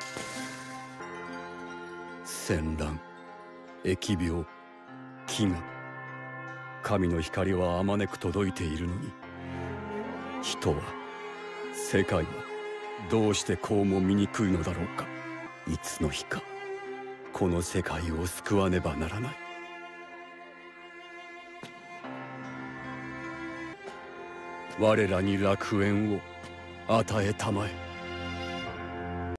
戦乱、疫病、飢餓、神の光はあまねく届いているのに、人は、世界はどうしてこうも醜いのだろうか。いつの日かこの世界を救わねばならない。我らに楽園を与えたまえ。